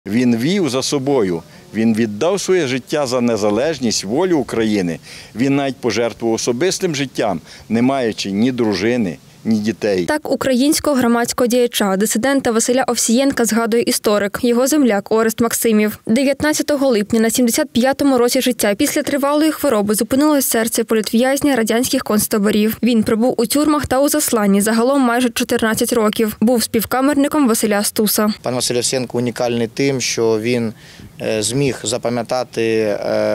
Він вів за собою, він віддав своє життя за незалежність, волю України. Він навіть пожертвував особистим життям, не маючи ні дружини, ні дітей. Так українського громадського діяча, дисидента Василя Овсієнка згадує історик, його земляк Орест Максимів. 19 липня на 75-му році життя після тривалої хвороби зупинилось серце політв'язня радянських концтаборів. Він пробув у тюрмах та у засланні загалом майже 14 років. Був співкамерником Василя Стуса. Пан Василь Овсієнко унікальний тим, що він зміг запам'ятати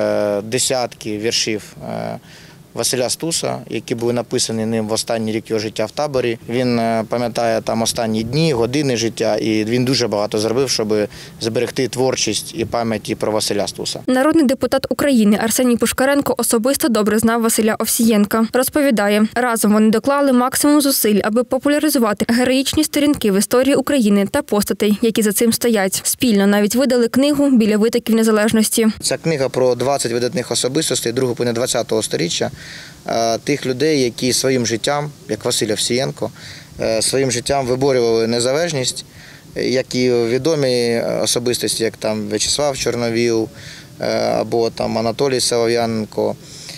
десятки віршів Василя Стуса, які були написані ним в останній рік його життя в таборі. Він пам'ятає там останні дні, години життя, і він дуже багато зробив, щоб зберегти творчість і пам'ять про Василя Стуса. Народний депутат України Арсеній Пушкаренко особисто добре знав Василя Овсієнка. Розповідає, разом вони доклали максимум зусиль, аби популяризувати героїчні сторінки в історії України та постатей, які за цим стоять. Спільно навіть видали книгу «Біля витоків незалежності». Ця книга про 20 видатних особистостей другої половини ХХ століття, тих людей, які своїм життям, як Василь Овсієнко, своїм життям виборювали незалежність, як і відомі особистості, як там В'ячеслав Чорновіл, або там Анатолій Солов'янко,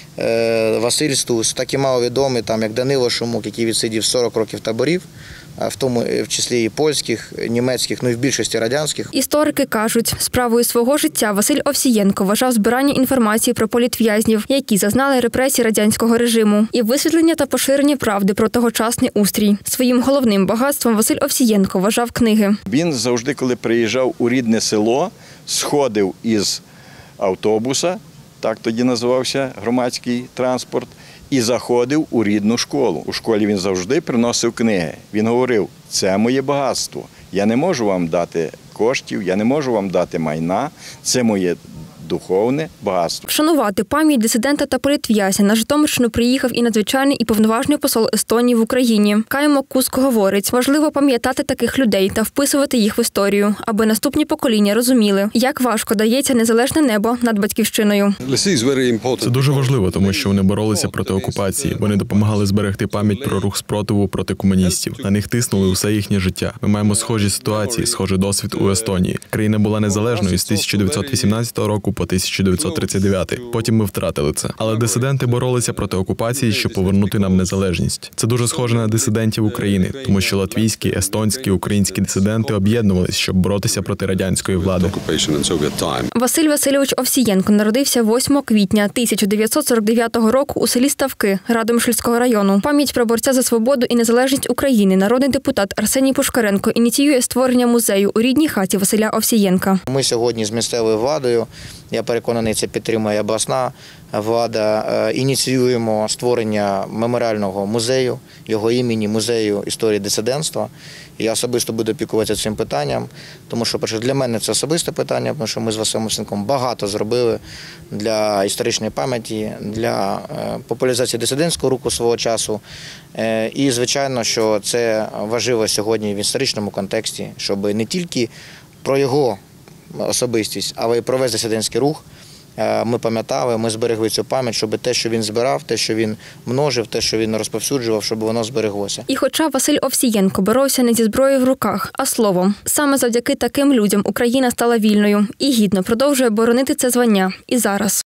Василь Стус, так і маловідомі, там, як Данило Шумук, який відсидів 40 років таборів, в тому в числі і польських, німецьких, ну і в більшості радянських. Історики кажуть, справою свого життя Василь Овсієнко вважав збирання інформації про політв'язнів, які зазнали репресій радянського режиму, і висвітлення та поширення правди про тогочасний устрій. Своїм головним багатством Василь Овсієнко вважав книги. Він завжди, коли приїжджав у рідне село, сходив із автобуса, так тоді називався громадський транспорт, і заходив у рідну школу. У школі він завжди приносив книги. Він говорив, це моє багатство, я не можу вам дати коштів, я не можу вам дати майна, це моє духовне багатство. Вшанувати пам'ять дисидента та політв'язня на Житомирщину приїхав і надзвичайний і повноважний посол Естонії в Україні. Каймо Куско говорить, важливо пам'ятати таких людей та вписувати їх в історію, аби наступні покоління розуміли, як важко дається незалежне небо над батьківщиною. Це дуже важливо, тому що вони боролися проти окупації. Вони допомагали зберегти пам'ять про рух спротиву проти комуністів. На них тиснули усе їхнє життя. Ми маємо схожі ситуації, схожий досвід у Естонії. Країна була незалежною з 1918 року по 1939. Потім ми втратили це. Але дисиденти боролися проти окупації, щоб повернути нам незалежність. Це дуже схоже на дисидентів України, тому що латвійські, естонські, українські дисиденти об'єднувалися, щоб боротися проти радянської влади. Василь Васильович Овсієнко народився 8 квітня 1949 року у селі Ставки Радомишльського району. Пам'ять про борця за свободу і незалежність України народний депутат Арсеній Пушкаренко ініціює створення музею у рідній хаті Василя Овсієнка. Ми сьогодні з місцевою владою, я переконаний, це підтримує обласна влада, ініціюємо створення меморіального музею, його імені, музею історії дисидентства. Я особисто буду опікуватися цим питанням, тому що, перше, для мене це особисте питання, тому що ми з Василем Овсієнком багато зробили для історичної пам'яті, для популяризації дисидентського руху свого часу. І, звичайно, що це важливо сьогодні в історичному контексті, щоб не тільки про його особистість, але й про весь дисидентський рух ми пам'ятали, ми зберегли цю пам'ять, щоб те, що він збирав, те, що він множив, те, що він розповсюджував, щоб воно збереглося. І хоча Василь Овсієнко боровся не зі зброєю в руках, а словом, саме завдяки таким людям Україна стала вільною і гідно продовжує боронити це звання і зараз.